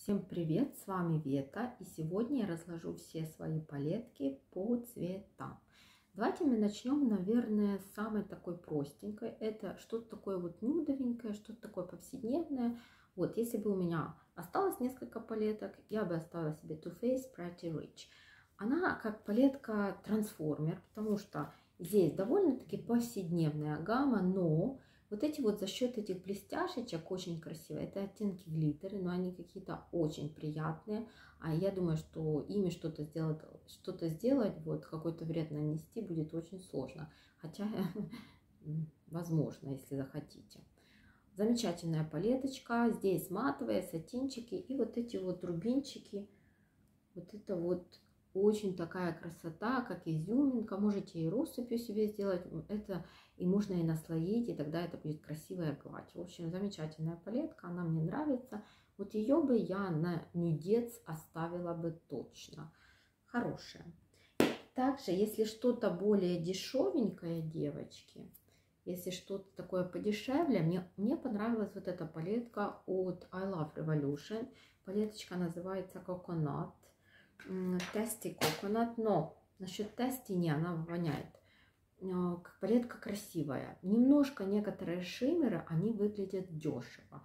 Всем привет, с вами Вета, и сегодня я разложу все свои палетки по цветам. Давайте мы начнем, наверное, с самой такой простенькой. Это что-то такое вот нюдовенькое, что-то такое повседневное. Вот, если бы у меня осталось несколько палеток, я бы оставила себе Too Faced Pretty Rich. Она как палетка трансформер, потому что здесь довольно-таки повседневная гамма, но вот эти вот за счет этих блестяшечек очень красивые. Это оттенки глиттера, но они какие-то очень приятные. А я думаю, что ими что-то сделать, вот какой-то вред нанести будет очень сложно. Хотя, возможно, если захотите. Замечательная палеточка. Здесь матовые сатинчики и вот эти вот рубинчики. Вот это вот очень такая красота, как изюминка. Можете и россыпью себе сделать. Это и можно и наслоить, и тогда это будет красивая гладь. В общем, замечательная палетка, она мне нравится. Вот ее бы я на нюдец оставила бы точно. Хорошая. Также, если что-то более дешевенькое, девочки, если что-то такое подешевле, мне понравилась вот эта палетка от I Love Revolution. Палеточка называется Coconut. Tasty Coconut, но насчет Tasty не, она воняет. Палетка красивая. Немножко некоторые шиммеры, они выглядят дешево.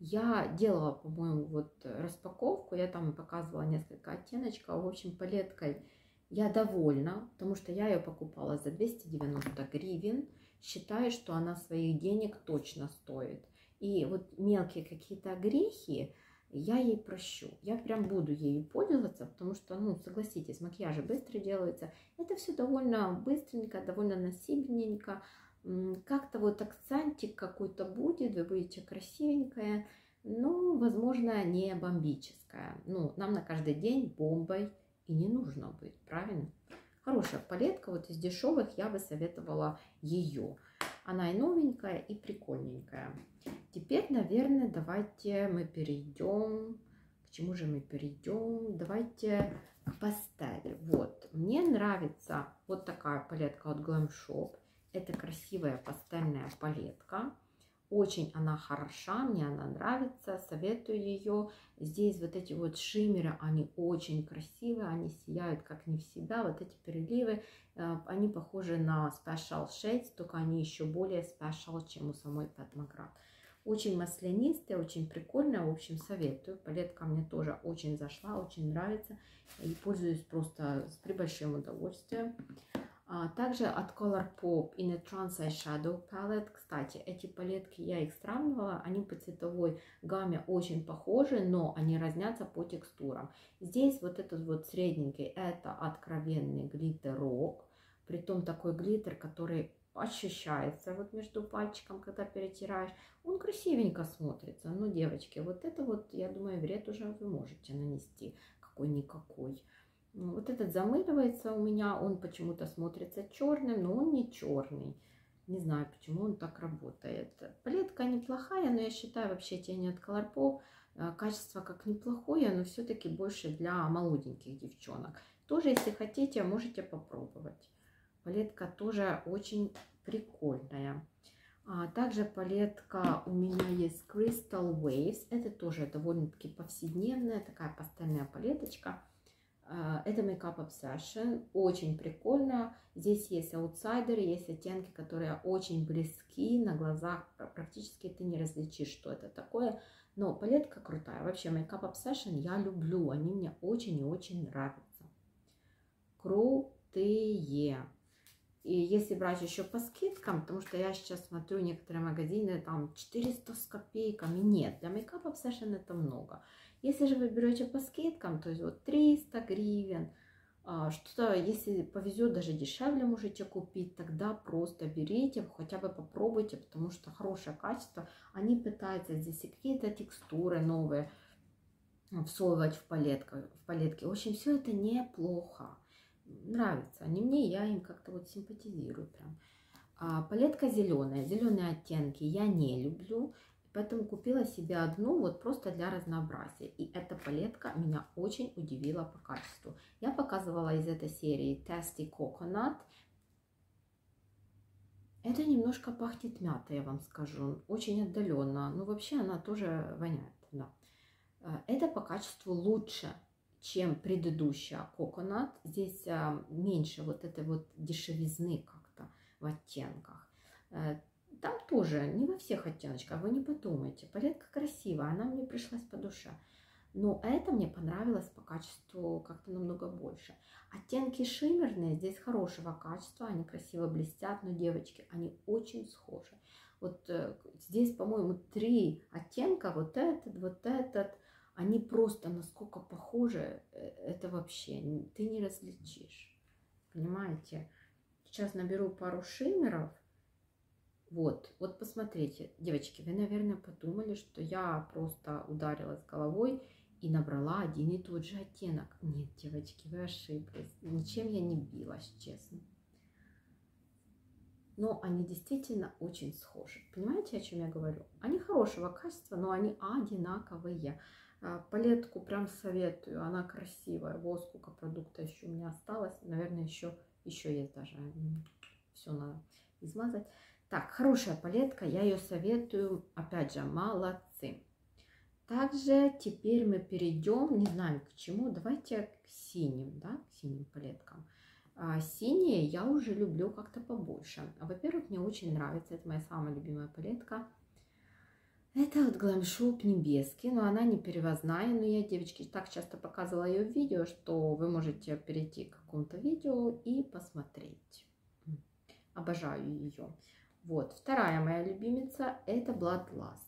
Я делала, по-моему, вот распаковку, я там показывала несколько оттеночков. В общем, палеткой я довольна, потому что я ее покупала за 290 гривен. Считаю, что она своих денег точно стоит. И вот мелкие какие-то грехи я ей прощу. Я прям буду ею пользоваться, потому что, ну, согласитесь, макияжи быстро делаются. Это все довольно быстренько, довольно носибельненько. Как-то вот акцентик какой-то будет, вы будете красивенькая, но, возможно, не бомбическая. Ну, нам на каждый день бомбой и не нужно быть, правильно? Хорошая палетка, вот из дешевых я бы советовала ее. Она и новенькая, и прикольненькая. Теперь, наверное, давайте мы перейдем. К чему же мы перейдем? Давайте к пастели. Вот, мне нравится вот такая палетка от Glam Shop. Это красивая пастельная палетка. Очень она хороша, мне она нравится, советую ее. Здесь вот эти вот шиммеры, они очень красивые, они сияют как не в себя. Вот эти переливы, они похожи на Special Shades, только они еще более special, чем у самой Pat McGrath. Очень маслянистая, очень прикольная, в общем, советую. Палетка мне тоже очень зашла, очень нравится. И пользуюсь просто с прибольшим удовольствием. Также от Colourpop In a Trance Eyeshadow Palette. Кстати, эти палетки я их сравнивала. Они по цветовой гамме очень похожи, но они разнятся по текстурам. Здесь вот этот вот средненький, это откровенный глиттерок. Притом такой глиттер, который ощущается вот между пальчиком, когда перетираешь. Он красивенько смотрится. Но, девочки, вот это вот, я думаю, вред уже вы можете нанести. Какой-никакой. Вот этот замыливается у меня, он почему-то смотрится черным, но он не черный. Не знаю, почему он так работает. Палетка неплохая, но я считаю вообще тени от Colourpop качество как неплохое, но все-таки больше для молоденьких девчонок. Тоже, если хотите, можете попробовать. Палетка тоже очень прикольная. Также палетка у меня есть Crystal Waves. Это тоже довольно-таки повседневная такая пастельная палеточка. Это Makeup Obsession, очень прикольно. Здесь есть аутсайдеры, есть оттенки, которые очень близки, на глазах практически ты не различишь, что это такое. Но палетка крутая. Вообще Makeup Obsession я люблю, они мне очень и очень нравятся. Крутые. И если брать еще по скидкам, потому что я сейчас смотрю некоторые магазины, там 400 с копейками, нет, для Makeup Obsession это много. Если же вы берете по скидкам, то есть вот 300 гривен, что-то, если повезет, даже дешевле можете купить, тогда просто берите, хотя бы попробуйте, потому что хорошее качество. Они пытаются здесь и какие-то текстуры новые всовывать в палетки. В общем, все это неплохо. Нравится они мне, я им как-то вот симпатизирую прям. Палетка зеленая, зеленые оттенки я не люблю, поэтому купила себе одну вот просто для разнообразия. И эта палетка меня очень удивила по качеству. Я показывала из этой серии Tasty Coconut. Это немножко пахнет мятой, я вам скажу, очень отдаленно, но вообще она тоже воняет, да. Это по качеству лучше, чем предыдущая Coconut. Здесь меньше вот этой вот дешевизны как-то в оттенках. Там тоже не во всех оттеночках, вы не подумайте. Палетка красивая, она мне пришлась по душе. Но это мне понравилось по качеству как-то намного больше. Оттенки шиммерные здесь хорошего качества, они красиво блестят, но, девочки, они очень схожи. Вот здесь, по-моему, 3 оттенка, вот этот, они просто насколько похожи, это вообще ты не различишь. Понимаете? Сейчас наберу пару шиммеров. Вот посмотрите, девочки, вы, наверное, подумали, что я просто ударилась головой и набрала один и тот же оттенок. Нет, девочки, вы ошиблись. Ничем я не билась, честно. Но они действительно очень схожи. Понимаете, о чем я говорю? Они хорошего качества, но они одинаковые. Палетку прям советую, она красивая. Вот сколько продукта еще у меня осталось. Наверное, еще есть даже. Все надо измазать. Так, хорошая палетка, я ее советую. Опять же, молодцы. Также теперь мы перейдем, не знаю к чему, давайте к синим, да, к синим палеткам. Синие я уже люблю как-то побольше. Во-первых, мне очень нравится, это моя самая любимая палетка. Это вот Glam Shop Небеский, но она не перевозная. Но я, девочки, так часто показывала ее в видео, что вы можете перейти к какому-то видео и посмотреть. Обожаю ее. Вот, вторая моя любимица, это Bloodlust.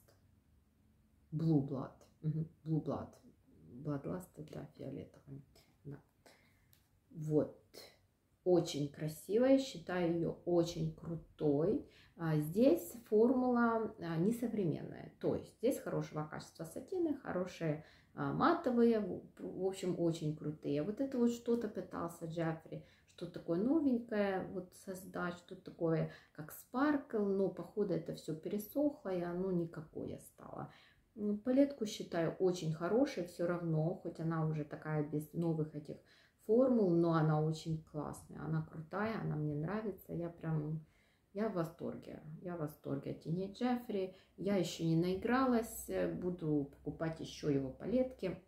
Blue Blood. Blue Blood. Bloodlust это фиолетовый. Да. Вот. Очень красивая. Считаю ее очень крутой. Здесь формула несовременная. То есть здесь хорошего качества сатины, хорошие матовые. В общем, очень крутые. Вот это вот что-то пытался Джеффри. Что такое новенькое вот создать. Что такое как спаркл. Но походу это все пересохло и оно никакое стало. Палетку считаю очень хорошей, все равно, хоть она уже такая без новых этих формул, но она очень классная, она крутая, она мне нравится, я в восторге от теней Джеффри. Я еще не наигралась, буду покупать еще его палетки.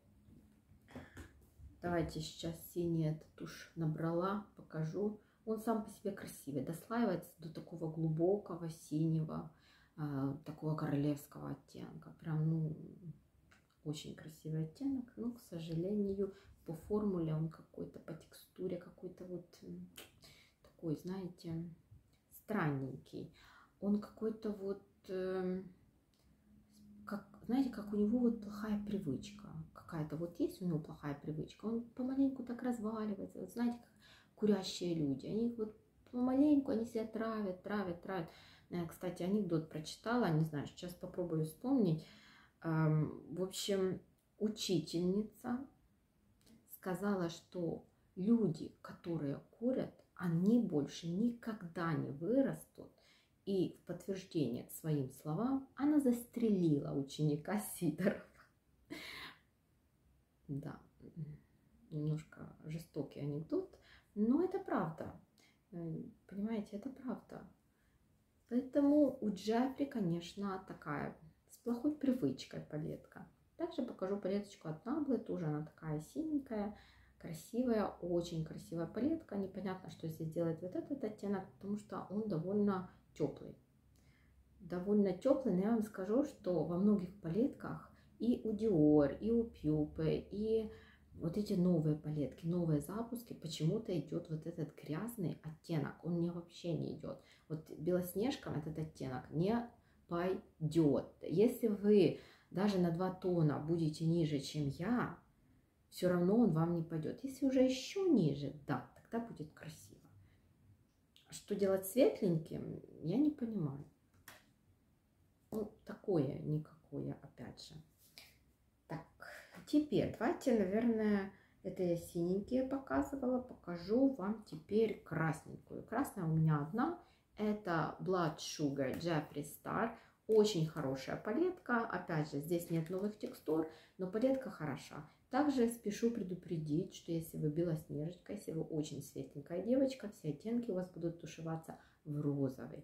Давайте сейчас синий этот тушь набрала, покажу. Он сам по себе красивый, дослаивается до такого глубокого синего, такого королевского оттенка. Прям, ну, очень красивый оттенок, но, к сожалению, по формуле он какой-то, по текстуре какой-то вот такой, знаете, странненький. Он какой-то вот, знаете, как у него вот плохая привычка. Какая-то вот есть у него плохая привычка. Он помаленьку так разваливается. Вот знаете, как курящие люди. Они вот помаленьку, они себя травят. Кстати, анекдот прочитала, не знаю, сейчас попробую вспомнить. В общем, учительница сказала, что люди, которые курят, они больше никогда не вырастут. И в подтверждение к своим словам она застрелила ученика Сидорова. Да, немножко жестокий анекдот, но это правда. Понимаете, это правда. Поэтому у Джеффри, конечно, такая с плохой привычкой палетка. Также покажу палеточку от Nabla, тоже она такая синенькая, красивая, очень красивая палетка. Непонятно, что здесь делает вот этот оттенок, потому что он довольно теплый. Довольно теплый, но я вам скажу, что во многих палетках и у Dior, и у Pupe, и вот эти новые палетки, новые запуски, почему-то идет вот этот грязный оттенок. Он мне вообще не идет. Вот Белоснежкам этот оттенок не пойдет. Если вы даже на 2 тона будете ниже, чем я, все равно он вам не пойдет. Если уже еще ниже, да, тогда будет красиво. Что делать светленьким, я не понимаю. Ну, такое никакое, опять же. Так, теперь давайте, наверное, это я синенькие показывала, покажу вам теперь красненькую. Красная у меня одна, это Blood Sugar Jeffree Star. Очень хорошая палетка, опять же, здесь нет новых текстур, но палетка хороша. Также спешу предупредить, что если вы белоснежечка, если вы очень светленькая девочка, все оттенки у вас будут тушеваться в розовый.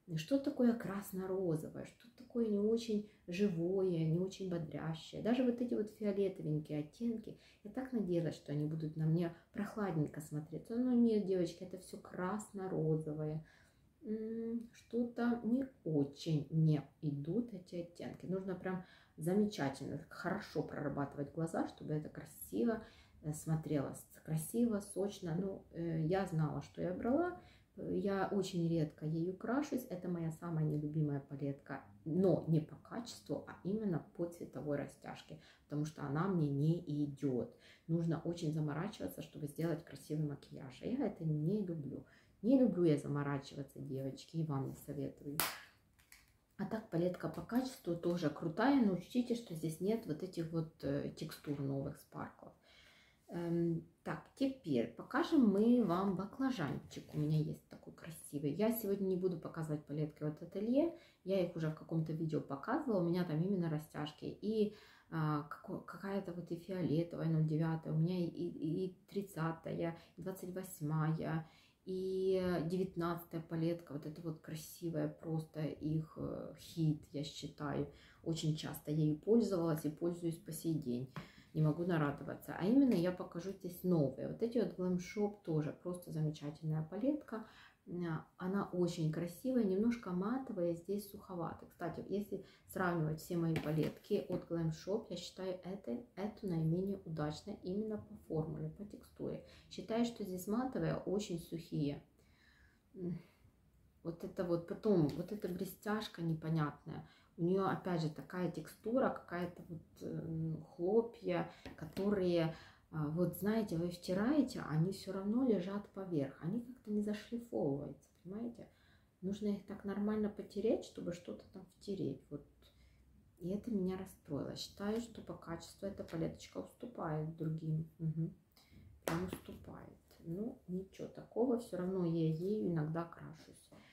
что такое красно-розовое, что такое не очень живое, не очень бодрящее. Даже вот эти вот фиолетовенькие оттенки, я так надеялась, что они будут на мне прохладненько смотреться. Но нет, девочки, это все красно-розовое. Что-то не очень мне идут эти оттенки. Нужно прям замечательно, хорошо прорабатывать глаза, чтобы это красиво смотрелось. Красиво, сочно. Ну, я знала, что я брала. Я очень редко ею крашусь. Это моя самая нелюбимая палетка. Но не по качеству, а именно по цветовой растяжке. Потому что она мне не идет. Нужно очень заморачиваться, чтобы сделать красивый макияж. А я это не люблю. Не люблю я заморачиваться, девочки, и вам не советую. А так палетка по качеству тоже крутая, но учтите, что здесь нет вот этих вот текстур новых спарклов. Так, теперь покажем мы вам баклажанчик. У меня есть такой красивый. Я сегодня не буду показывать палетки от Ателье. Я их уже в каком-то видео показывала. У меня там именно растяжки. И какая-то вот и фиолетовая 09, у меня и 30-я, и 28-я, и 19-я палетка. Вот это вот красивая, просто их хит, я считаю. Очень часто я ею пользовалась и пользуюсь по сей день. Не могу нарадоваться. А именно я покажу здесь новые. Вот эти вот Glam Shop тоже просто замечательная палетка. Она очень красивая, немножко матовая, здесь суховато. Кстати, если сравнивать все мои палетки от Glam Shop, я считаю эту наименее удачной именно по формуле, по текстуре. Считаю, что здесь матовые очень сухие. Вот это вот потом, вот эта блестяшка непонятная. У нее опять же такая текстура, какая-то вот хлопья, которые, вот знаете, вы втираете, они все равно лежат поверх. Они как-то не зашлифовываются, понимаете? Нужно их так нормально потереть, чтобы что-то там втереть. Вот. И это меня расстроило. Считаю, что по качеству эта палеточка уступает другим. Угу. Прям уступает. Ну, ничего такого, все равно я ею иногда крашусь.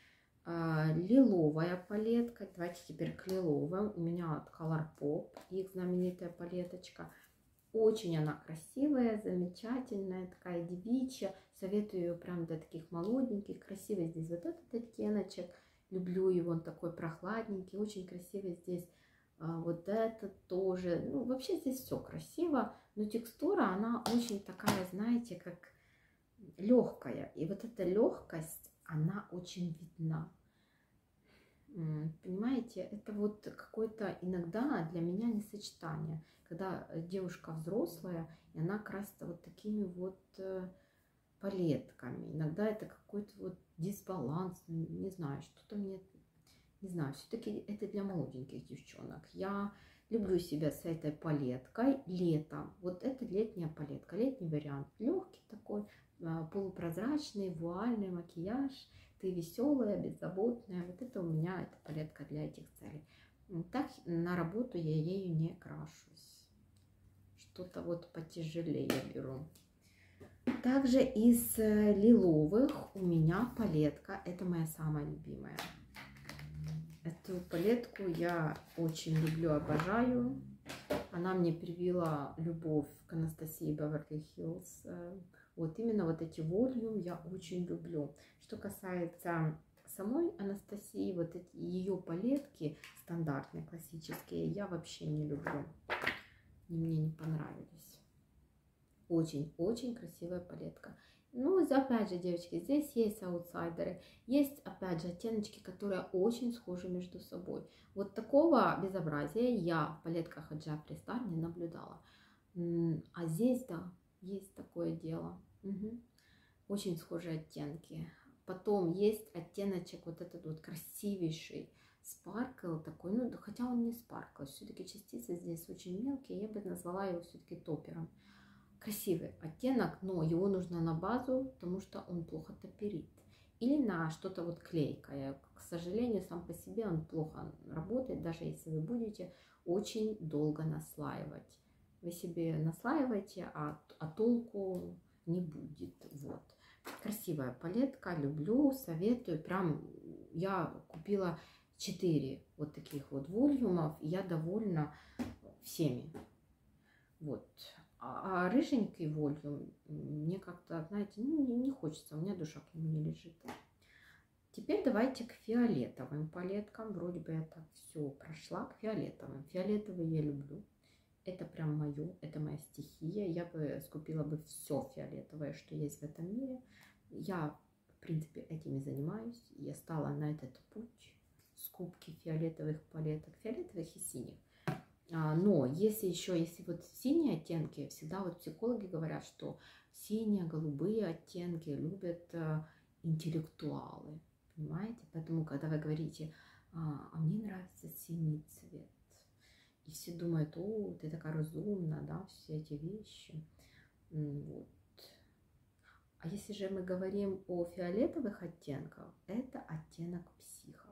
Лиловая палетка. Давайте теперь к лиловым. У меня от Colourpop, их знаменитая палеточка. Очень она красивая, замечательная, такая девичья. Советую ее прям для таких молоденьких. Красивый здесь вот этот оттеночек. Люблю его, он такой прохладненький. Очень красивый здесь вот этот тоже. Ну, вообще здесь все красиво. Но текстура, она очень такая, знаете, как легкая. И вот эта легкость, она очень видна. Понимаете, это вот какое-то иногда для меня несочетание, когда девушка взрослая, и она красится вот такими вот палетками. Иногда это какой-то вот дисбаланс, не знаю, что-то мне, не знаю, все-таки это для молоденьких девчонок. Я люблю себя с этой палеткой летом. Вот это летняя палетка, летний вариант, легкий такой, полупрозрачный, вуальный макияж. Ты веселая, беззаботная. Вот это у меня, эта палетка для этих целей. Так на работу я ею не крашусь. Что-то вот потяжелее беру. Также из лиловых у меня палетка. Это моя самая любимая. Эту палетку я очень люблю, обожаю. Она мне привила любовь к Анастасии Беверли Хиллз. Вот именно вот эти волюм я очень люблю. Что касается самой Анастасии, вот эти ее палетки стандартные, классические, я вообще не люблю. Мне не понравились. Очень-очень красивая палетка. Ну, опять же, девочки, здесь есть аутсайдеры. Есть, опять же, оттеночки, которые очень схожи между собой. Вот такого безобразия я в палетках от Jeffree Star не наблюдала. А здесь, да, есть такое дело. Угу. Очень схожие оттенки. Потом есть оттеночек вот этот вот красивейший спаркл такой, ну хотя он не спаркл, все-таки частицы здесь очень мелкие, я бы назвала его все-таки топером. Красивый оттенок, но его нужно на базу, потому что он плохо топерит. Или на что-то вот клейкое. К сожалению, сам по себе он плохо работает, даже если вы будете очень долго наслаивать. Вы себе наслаиваете, а толку не будет. Вот. Красивая палетка, люблю, советую. Прям я купила 4 вот таких вот волюмов, и я довольна всеми. Вот. А рыженький волюм мне как-то, знаете, ну, не хочется, у меня душа к нему не лежит. Теперь давайте к фиолетовым палеткам. Вроде бы я так все прошла. К фиолетовым. Фиолетовый я люблю. Это прям мое, это моя стихия. Я бы скупила бы все фиолетовое, что есть в этом мире. Я, в принципе, этим и занимаюсь. Я стала на этот путь скупки фиолетовых палеток, фиолетовых и синих. Но если вот синие оттенки, всегда вот психологи говорят, что синие, голубые оттенки любят интеллектуалы, понимаете? Поэтому, когда вы говорите, мне нравится синий цвет, и все думают, о, ты такая разумная, да, все эти вещи. Вот. А если же мы говорим о фиолетовых оттенках, это оттенок психов.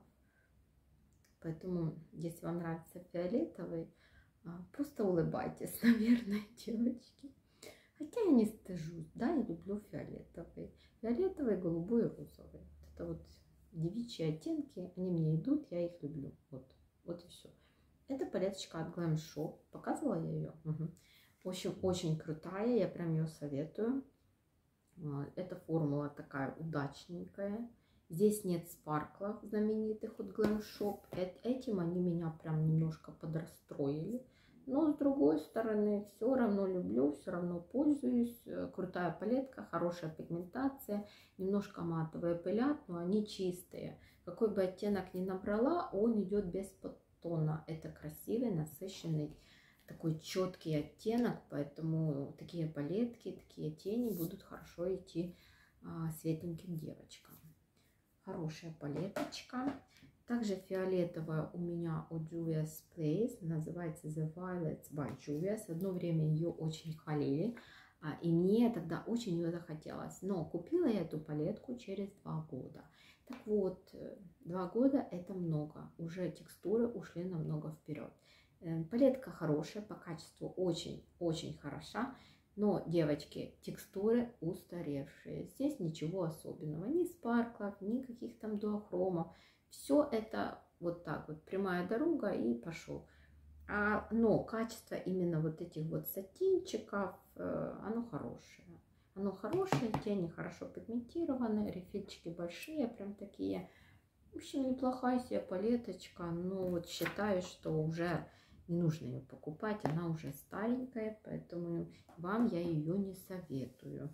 Поэтому, если вам нравится фиолетовый, просто улыбайтесь, наверное, девочки. Хотя я не стыжусь, да, я люблю фиолетовый. Фиолетовый, голубой, розовый. Это вот девичьи оттенки, они мне идут, я их люблю. Вот и все. Это палеточка от Glam Shop. Показывала я ее? Угу. В общем, очень крутая, я прям ее советую. Эта формула такая удачненькая. Здесь нет спарклов знаменитых от Glam Shop. Этим они меня прям немножко подрастроили. Но с другой стороны, все равно люблю, все равно пользуюсь. Крутая палетка, хорошая пигментация. Немножко матовые пылят, но они чистые. Какой бы оттенок ни набрала, он идет без подтона. Это красивый, насыщенный, такой четкий оттенок. Поэтому такие палетки, такие тени будут хорошо идти светленьким девочкам. Хорошая палеточка. Также фиолетовая у меня у Juvia's Place. Называется The Violets by Juvia's. Одно время ее очень хвалили. И мне тогда очень ее захотелось. Но купила я эту палетку через 2 года. Так вот, 2 года это много. Уже текстуры ушли намного вперед. Палетка хорошая, по качеству очень-очень хороша. Но, девочки, текстуры устаревшие. Здесь ничего особенного. Ни спарклов, ни каких там дуохромов. Все это вот так вот. Прямая дорога и пошел. Но качество именно вот этих вот сатинчиков, оно хорошее. Оно хорошее, тени хорошо пигментированные, рефильчики большие, прям такие. В общем, неплохая себе палеточка. Но вот считаю, что уже не нужно ее покупать, она уже старенькая, поэтому вам я ее не советую.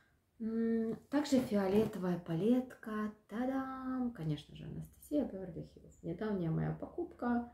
Также фиолетовая палетка, та-дам, конечно же, Анастасия Беверли Хиллз. Недавняя моя покупка.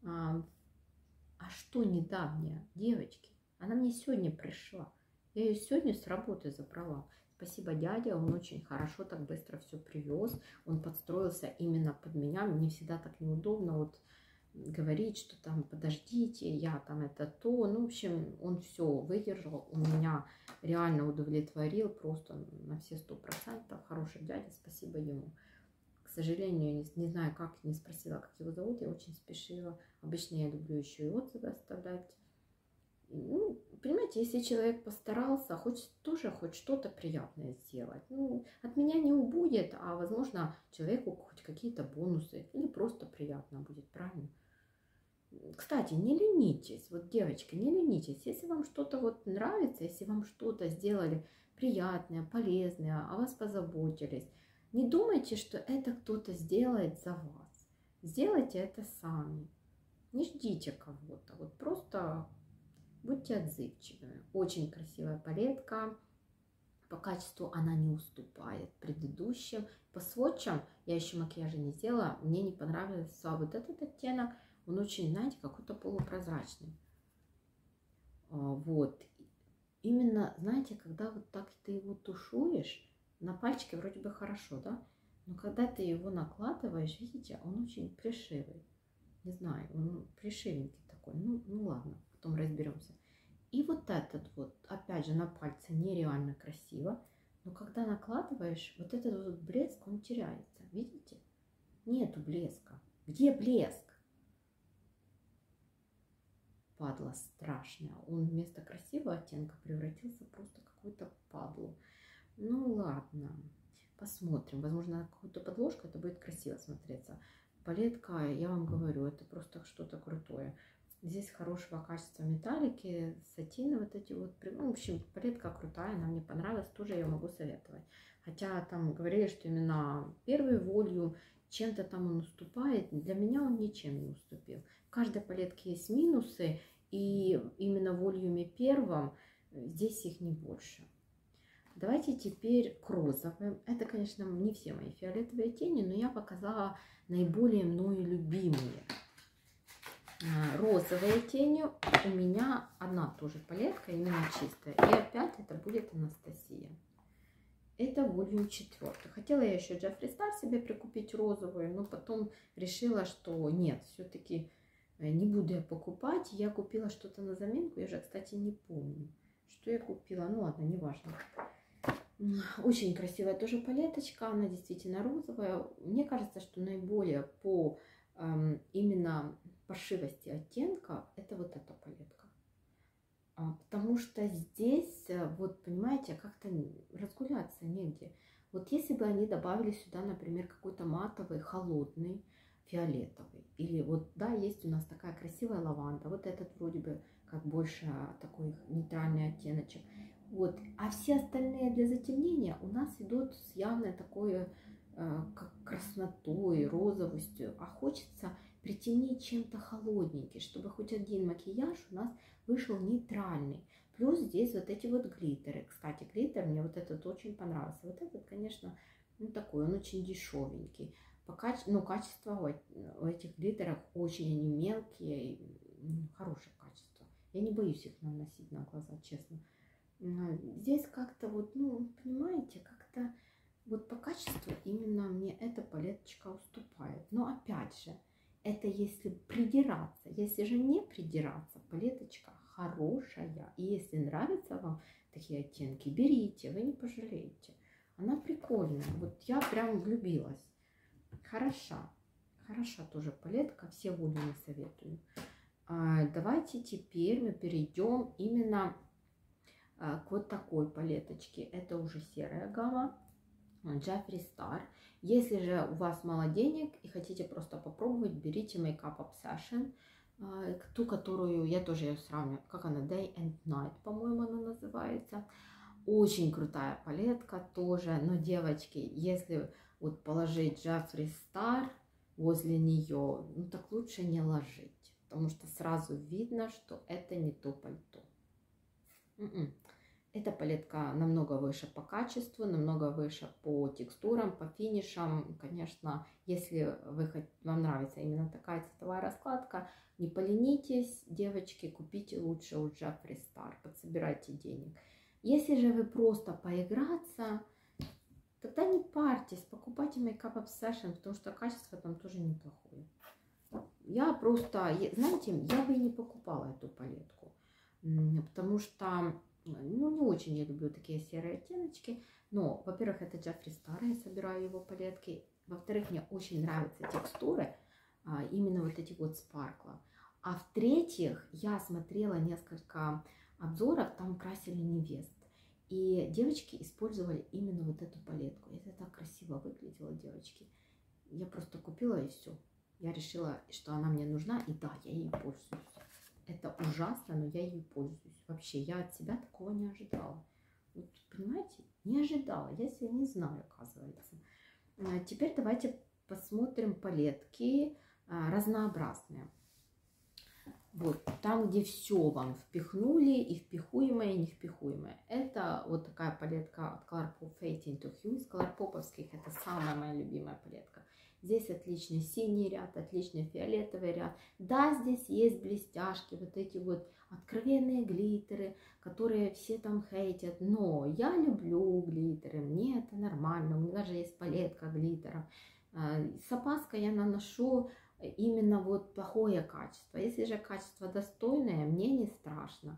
Что недавняя, девочки? Она мне сегодня пришла. Я ее сегодня с работы забрала. Спасибо, дядя, он очень хорошо, так быстро все привез. Он подстроился именно под меня. Мне всегда так неудобно вот говорить, что там подождите, я там это то. Ну, в общем, он все выдержал, он меня реально удовлетворил просто на все 100%. Хороший дядя, спасибо ему. К сожалению, не знаю, как, не спросила, как его зовут, я очень спешила. Обычно я люблю еще и отзывы оставлять. Ну, понимаете, если человек постарался, хочет тоже хоть что-то приятное сделать. Ну, от меня не убудет, а возможно человеку хоть какие-то бонусы или просто приятно будет, правильно? Кстати, не ленитесь, вот девочки, не ленитесь, если вам что-то вот нравится, если вам что-то сделали приятное, полезное, о вас позаботились, не думайте, что это кто-то сделает за вас. Сделайте это сами. Не ждите кого-то, вот просто будьте отзывчивыми. Очень красивая палетка. По качеству она не уступает предыдущим. По сводчам, я еще макияжа не сделала, мне не понравился вот этот оттенок. Он очень, знаете, какой-то полупрозрачный. Вот. Именно, знаете, когда вот так ты его тушуешь, на пальчике вроде бы хорошо, да? Но когда ты его накладываешь, видите, он очень плешивый. Не знаю, он плешивенький такой. Ну ладно, потом разберемся. И вот этот вот, опять же, на пальце нереально красиво. Но когда накладываешь, вот этот вот блеск, он теряется. Видите? Нету блеска. Где блеск? Падла страшная. Он вместо красивого оттенка превратился просто в какую-то падлу. Ну ладно, посмотрим. Возможно, на какую-то подложку это будет красиво смотреться. Палетка, я вам говорю, это просто что-то крутое. Здесь хорошего качества металлики, сатины вот эти вот. Ну, в общем, палетка крутая, она мне понравилась, тоже ее могу советовать. Хотя там говорили, что именно первый волюм чем-то там он уступает. Для меня он ничем не уступил. В каждой палетке есть минусы, и именно в волюме первом здесь их не больше. Давайте теперь к розовым. Это, конечно, не все мои фиолетовые тени, но я показала наиболее мною любимые. Розовые тени у меня одна тоже палетка, именно чистая. И опять это будет Анастасия. Это волюм 4. Хотела я еще Джеффри Стар себе прикупить розовую, но потом решила, что нет, все-таки не буду я покупать. Я купила что-то на заминку, я же, кстати, не помню, что я купила. Ну ладно, неважно. Очень красивая тоже палеточка, она действительно розовая. Мне кажется, что наиболее по именно паршивости оттенка это вот эта палетка. Потому что здесь, вот понимаете, как-то разгуляться негде. Вот если бы они добавили сюда, например, какой-то матовый, холодный, фиолетовый. Или вот, да, есть у нас такая красивая лаванда. Вот этот вроде бы как больше такой нейтральный оттеночек. Вот. А все остальные для затемнения у нас идут с явной такой как краснотой, розовостью. А хочется притемнить чем-то холодненьким, чтобы хоть один макияж у нас вышел нейтральный. Плюс здесь вот эти вот глиттеры. Кстати, глиттер мне вот этот очень понравился. Вот этот, конечно, ну такой, он очень дешевенький. Ну, качество у этих глиттеров очень они мелкие, хорошее качество. Я не боюсь их наносить на глаза, честно. Здесь как-то вот, ну, понимаете, как-то вот по качеству именно мне эта палеточка уступает. Но опять же, это если придираться. Если же не придираться, палеточка хорошая. И если нравятся вам такие оттенки, берите, вы не пожалеете. Она прикольная. Вот я прям влюбилась. Хороша. Хороша тоже палетка. Все волюмы советую. Давайте теперь мы перейдем именно к вот такой палеточке. Это уже серая гамма. Джеффри Стар. Если же у вас мало денег и хотите просто попробовать, берите Makeup Obsession. Ту, которую я тоже ее сравниваю. Как она? Day and Night, по-моему, она называется. Очень крутая палетка тоже. Но, девочки, если вот положить Джеффри Стар возле нее, ну так лучше не ложить. Потому что сразу видно, что это не то пальто. Эта палетка намного выше по качеству, намного выше по текстурам, по финишам. Конечно, если вам нравится именно такая цветовая раскладка, не поленитесь, девочки, купите лучше у Джеффри Стар, подсобирайте денег. Если же вы просто поиграться, тогда не парьтесь, покупайте Makeup Obsession, потому что качество там тоже неплохое. Я просто, знаете, я бы и не покупала эту палетку, потому что... Ну, не очень я люблю такие серые оттеночки. Но, во-первых, это Джеффри Стар, я собираю его палетки. Во-вторых, мне очень нравятся текстуры, именно вот этих вот спарклов. А в-третьих, я смотрела несколько обзоров, там красили невест. И девочки использовали именно вот эту палетку. Это так красиво выглядело, девочки. Я просто купила и все. Я решила, что она мне нужна, и да, я ей пользуюсь. Это ужасно, но я ей пользуюсь. Вообще, я от себя такого не ожидала. Вот, понимаете, не ожидала. Я себя не знаю, оказывается. Теперь давайте посмотрим палетки разнообразные. Вот, там, где все вам впихнули, и впихуемое, и невпихуемое. Это вот такая палетка от Colourpop Fade into Hues. Colourpop'овских это самая моя любимая палетка. Здесь отличный синий ряд, отличный фиолетовый ряд. Да, здесь есть блестяшки, вот эти вот откровенные глиттеры, которые все там хейтят. Но я люблю глиттеры, мне это нормально. У меня даже есть палетка глиттеров. С опаской я наношу именно вот плохое качество. Если же качество достойное, мне не страшно.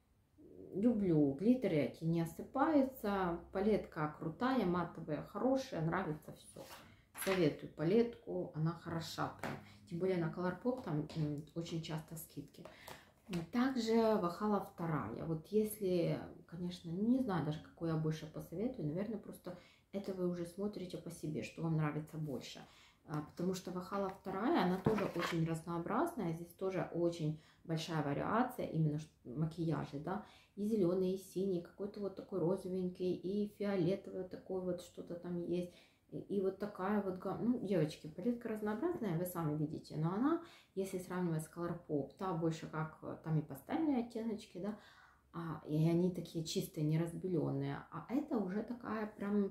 Люблю. Глиттеры эти не осыпаются. Палетка крутая, матовая, хорошая, нравится все. Советую палетку, она хороша прям. Тем более на Colourpop там очень часто скидки. Также Вахала вторая. Вот если, конечно, не знаю даже, какую я больше посоветую. Наверное, просто это вы уже смотрите по себе, что вам нравится больше. потому что Вахала вторая, она тоже очень разнообразная, здесь тоже очень большая вариация именно макияжа, да, и зеленый, и синий, какой-то вот такой розовенький, и фиолетовый вот такой вот что-то там есть, и вот такая вот, ну, девочки, палетка разнообразная, вы сами видите, но она, если сравнивать с Colourpop, та больше как там и пастельные оттеночки, да, и они такие чистые, не разбеленные, а это уже такая прям,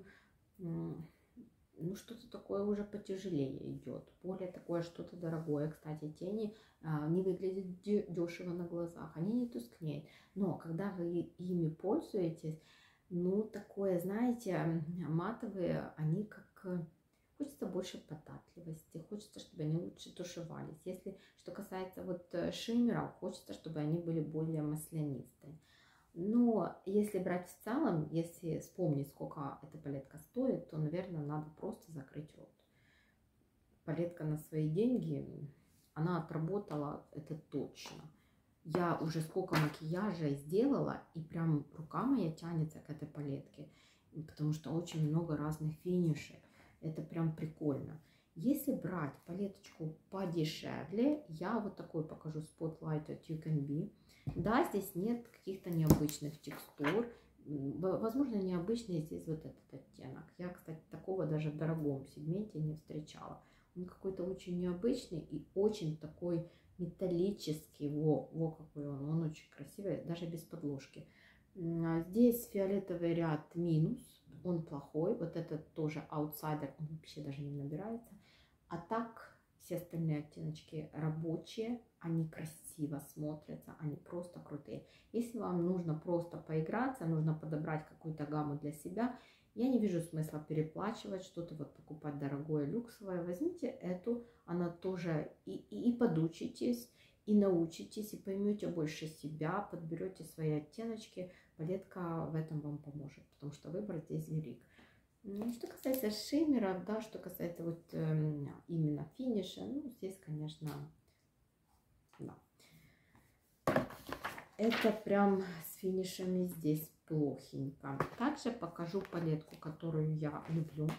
ну, что-то такое уже потяжелее идет, более такое что-то дорогое. Кстати, тени не выглядят дешево на глазах, они не тускнеют, но когда вы ими пользуетесь, ну, такое, знаете, матовые, они как... Хочется больше податливости, хочется, чтобы они лучше тушевались. Если, что касается вот шиммеров, хочется, чтобы они были более маслянистые. Но если брать в целом, если вспомнить, сколько эта палетка стоит, то, наверное, надо просто закрыть рот. Палетка на свои деньги, она отработала, это точно. Я уже сколько макияжа сделала, и прям рука моя тянется к этой палетке, потому что очень много разных финишей. Это прям прикольно. Если брать палеточку подешевле, я вот такой покажу Spotlight от You Can Be. Да, здесь нет каких-то необычных текстур. Возможно, необычный здесь вот этот оттенок. Я, кстати, такого даже в дорогом сегменте не встречала. Он какой-то очень необычный и очень такой металлический. Во какой он очень красивый, даже без подложки. Здесь фиолетовый ряд минус, он плохой. Вот этот тоже аутсайдер, он вообще даже не набирается. А так все остальные оттеночки рабочие, они красиво смотрятся, они просто крутые. Если вам нужно просто поиграться, нужно подобрать какую-то гамму для себя, я не вижу смысла переплачивать, что-то вот покупать дорогое, люксовое. Возьмите эту, она тоже и подучитесь, и научитесь, и поймете больше себя, подберете свои оттеночки. Палетка в этом вам поможет, потому что выбор здесь велик. Что касается шиммеров, да, что касается вот именно финиша, ну, здесь, конечно, да. Это прям с финишами здесь плохенько. Также покажу палетку, которую я люблю.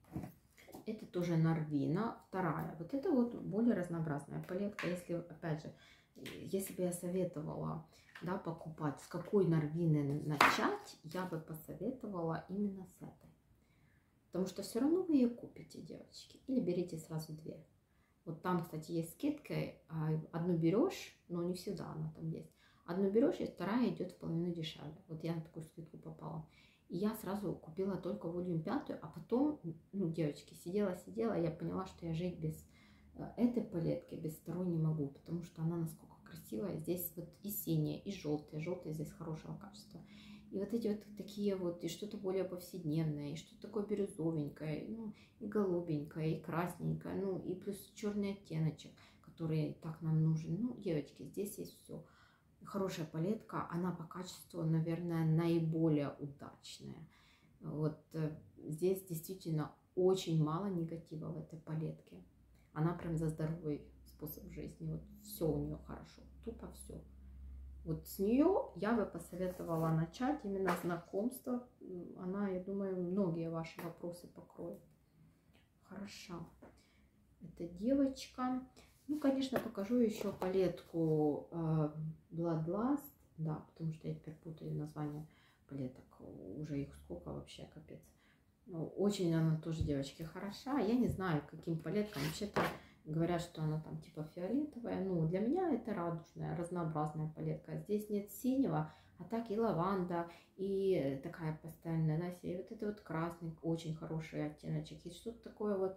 Это тоже Нарвина, вторая. Вот это вот более разнообразная палетка. Если, опять же, если бы я советовала, да, покупать, с какой Нарвины начать, я бы посоветовала именно с этой. Потому что все равно вы ее купите, девочки. Или берите сразу две. Вот там, кстати, есть скидка. Одну берешь, но не всегда она там есть. Одну берешь, и вторая идет в половину дешевле. Вот я на такую скидку попала. И я сразу купила только Volume 5, а потом, ну, девочки, сидела, я поняла, что я жить без этой палетки, без второй не могу. Потому что она насколько красивая. Здесь вот и синяя, и желтая. Желтая здесь хорошего качества. И вот эти вот такие вот, и что-то более повседневное, и что-то такое бирюзовенькое, ну, и голубенькое, и красненькое, ну, и плюс черный оттеночек, который так нам нужен. Ну, девочки, здесь есть все. Хорошая палетка, она по качеству, наверное, наиболее удачная. Вот здесь действительно очень мало негатива в этой палетке. Она прям за здоровый способ жизни. Вот все у нее хорошо, тупо все. Вот с нее я бы посоветовала начать именно знакомство. Она, я думаю, многие ваши вопросы покроет. Хорошо. Это девочка. Ну, конечно, покажу еще палетку Bloodlust. Да, потому что я теперь путаю название палеток. Уже их сколько вообще, капец. Ну, очень она тоже, девочки, хороша. Я не знаю, каким палеткам. Вообще-то говорят, что она там типа фиолетовая. Ну, для меня это радужная, разнообразная палетка. Здесь нет синего, а так и лаванда, и такая пастельная, да, и вот это вот красный, очень хороший оттеночек. И что-то такое вот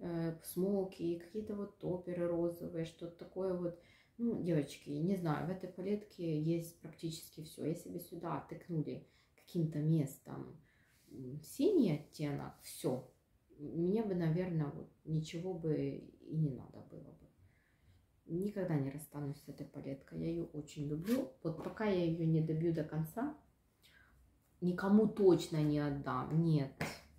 смоки, какие-то вот топеры розовые, что-то такое вот. Ну, девочки, не знаю, в этой палетке есть практически все. Если бы сюда тыкнули каким-то местом синий оттенок, все. Мне бы, наверное, вот ничего бы и не надо было бы. Никогда не расстанусь с этой палеткой. Я ее очень люблю. Вот пока я ее не добью до конца, никому точно не отдам. Нет.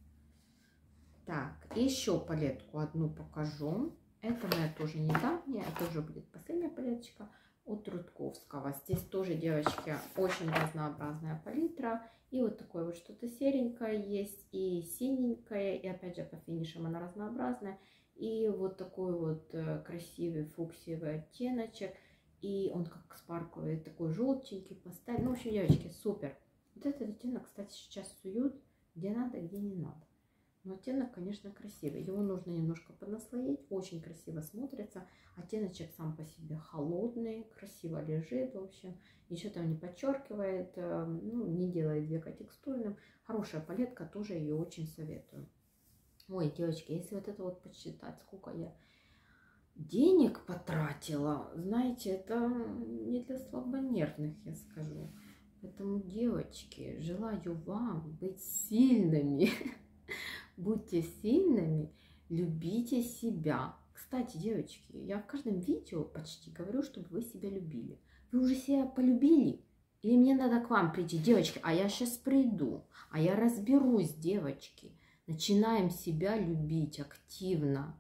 Так, еще палетку одну покажу. Это моя тоже недавняя. Это уже будет последняя палеточка от Рудковского. Здесь тоже, девочки, очень разнообразная палитра. И вот такое вот что-то серенькое есть, и синенькое, и опять же по финишам она разнообразная. И вот такой вот красивый фуксиевый оттеночек. И он как спарковый, такой желтенький, пастель. Ну, в общем, девочки, супер. Вот этот оттенок, кстати, сейчас суют где надо, где не надо. Но оттенок, конечно, красивый. Его нужно немножко поднаслоить. Очень красиво смотрится. Оттеночек сам по себе холодный, красиво лежит, в общем. Ничего там не подчеркивает, ну, не делает века текстурным. Хорошая палетка, тоже ее очень советую. Ой, девочки, если вот это вот подсчитать, сколько я денег потратила, знаете, это не для слабонервных, я скажу. Поэтому, девочки, желаю вам быть сильными. Будьте сильными, любите себя. Кстати, девочки, я в каждом видео почти говорю, чтобы вы себя любили. Вы уже себя полюбили? Или мне надо к вам прийти? Девочки, а я сейчас приду, а я разберусь, девочки. Начинаем себя любить активно.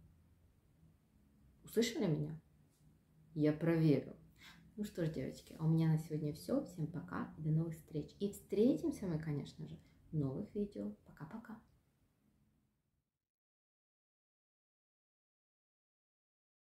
Услышали меня? Я проверю. Ну что ж, девочки, а у меня на сегодня все. Всем пока и до новых встреч. И встретимся мы, конечно же, в новых видео. Пока-пока.